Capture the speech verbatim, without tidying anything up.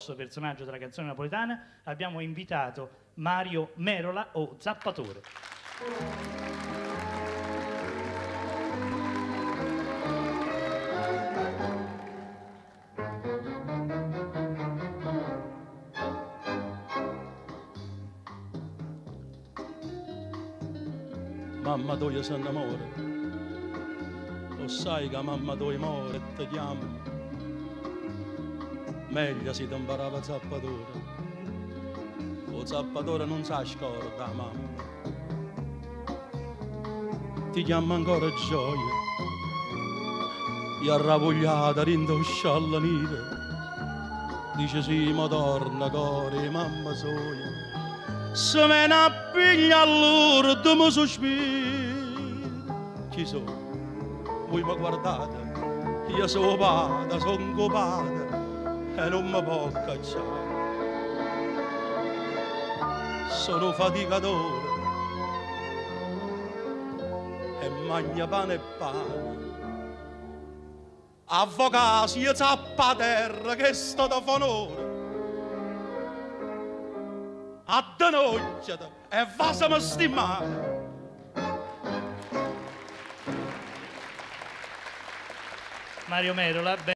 grosso personaggio della canzone napoletana, abbiamo invitato Mario Merola o Zappatore. Mamma tua si innamora, lo sai che mamma tua muore e ti chiama, meglio si ti imparava zappatore, o zappatore non sa scorda mamma, ti chiama ancora gioia, e arravogliata rindo scialla nera, dice sì ma torna core mamma soia. Se me ne piglia allora tu mi sospiri. Chi sono? Voi mi guardate, io sono pata, sono copata e non mi può cacciare. Sono faticatore e magna pane e pane. Avvocato, io zappa a terra che sto da fonore. Addenocchiate e vasami stimare. Mario Merola.